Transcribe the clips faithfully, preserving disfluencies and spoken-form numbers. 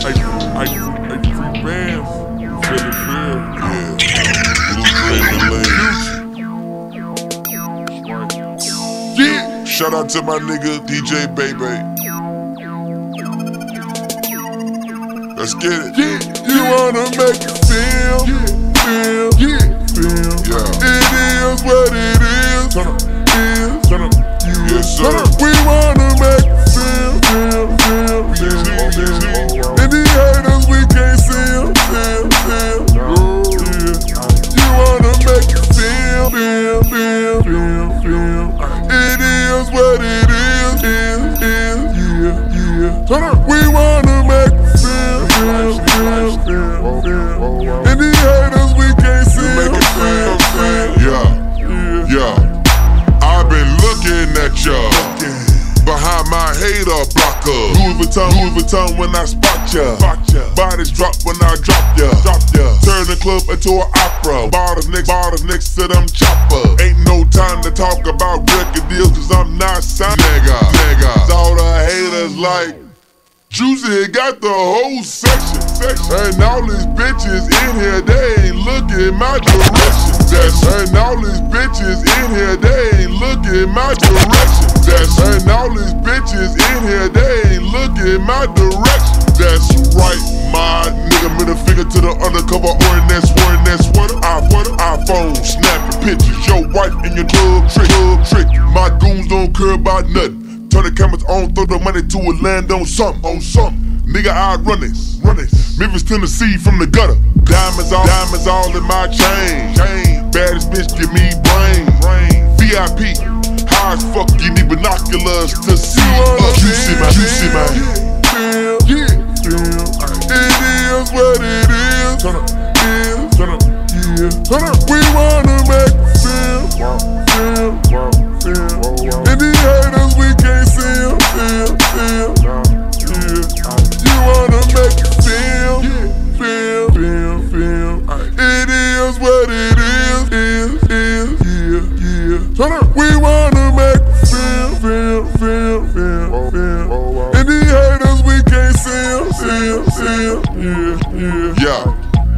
I, I, I free bands. Feel it, feel. Yeah. Yeah. Shout out to my nigga D J Baby. Let's get it. Yeah. You wanna make it feel, feel, yeah, feel. Yeah. It is what it is. Turn up, is, turn up. Yes, sir. We wanna make it feel, feel, feel, feel, feel. And these haters we can't see them, feel, feel. Yeah. You wanna make it feel, feel, feel, feel, feel. It is what it is, is, is. Yeah, yeah. Turn up. We wanna make it feel, feel, feel, feel, feel. And these haters we can't see them, feel, feel. Yeah, yeah. I've been looking at ya behind my hater blocker. Louis Vuitton, Louis Vuitton when I spot ya. Bodies drop when I drop ya. Turn the club into an opera. Bottles next, bottles next to them choppers. Ain't no time to talk about record deals, cause I'm not signed. Nigga, nigga. All the haters like Juicy got the whole section, section. And all these bitches in here, they ain't looking my direction. That's and all these bitches in here, they ain't looking my direction. That's and all these bitches in here, they ain't looking my direction. That's right, my nigga. Middle finger to the undercover wearing that wearing that sweater. I sweater, iPhone snapping pictures. Your wife and your club trick, club trick. My goons don't care about nothing. Turn the cameras on, throw the money to a land on something, on something. Nigga, I run this, run this. Memphis, Tennessee from the gutter. Diamonds all, diamonds all in my chain. chain. Baddest bitch, give me brain. brain. V I P, high as fuck, you need binoculars to see us. Juicy man, juicy man. Yeah, yeah, yeah. It is what it is. Turn up, is, turn up, yeah. Turn up. We wanna make it feel, feel, feel. And these haters we can't see them, feel, feel, yeah. You wanna make it feel, feel, feel, feel. It is what it is, is, is, yeah, yeah. Turn up. We wanna make it feel, feel, feel, feel, feel. And these haters we can't see them, feel, feel, yeah, yeah. Yeah.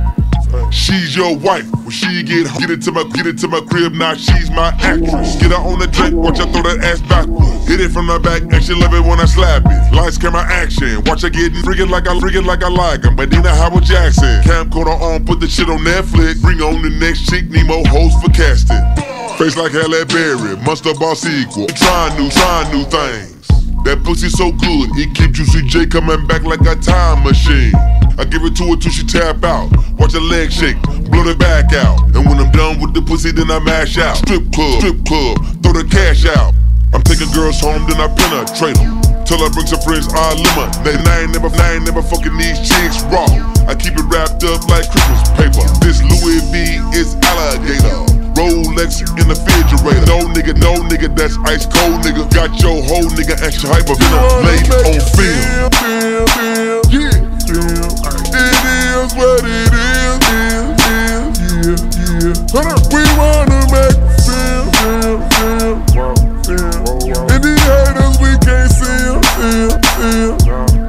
She's your wife. When she get get into my get into my crib, now she's my actress. Get her on the drink, watch her throw that ass backwards. Hit it from the back, and she love it when I slap it. Lights, camera, action. Watch her getting freaking like I freaking like I like her. Medina Howard Jackson. Camcorder on, put the shit on Netflix. Bring on the next chick, Nemo host for casting. Face like Halle Berry, Monster Boss equal. Trying new, trying new things. That pussy so good, it keep Juicy J coming back like a time machine. I give it to her till she tap out. Watch her leg shake, blow the back out. And when I'm done with the pussy, then I mash out. Strip club, strip club, throw the cash out. I'm taking girls home, then I penetrate them. Till I bring some friends, I limit. I ain't never, I ain't never fucking these chicks raw. I keep it wrapped up like Christmas paper. This Louis V is alligator. Rolex in the refrigerator. No nigga, no nigga, that's ice cold nigga. Got your whole nigga extra hyperventilated on film. Feel, feel, yeah, feel. It is what it is, is, is, yeah, yeah. Turn up. We wanna make it feel, feel, feel, feel. And these haters we can't see them, feel, feel,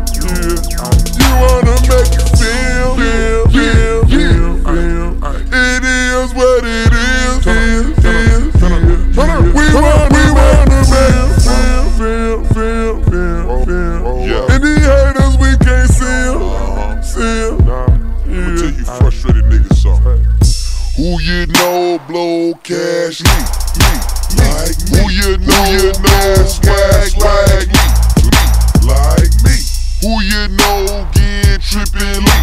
yeah. You wanna make it feel, feel, feel, feel, feel. It is what it is. We want, we wanna make it feel, feel, feel, feel, feel. Yeah. And these haters we can't see them, see them. I'ma tell you frustrated niggas something. Who you know blow cash me, me, like me. Who you know, Who you know swag like me, me, like me. Who you know get trippin'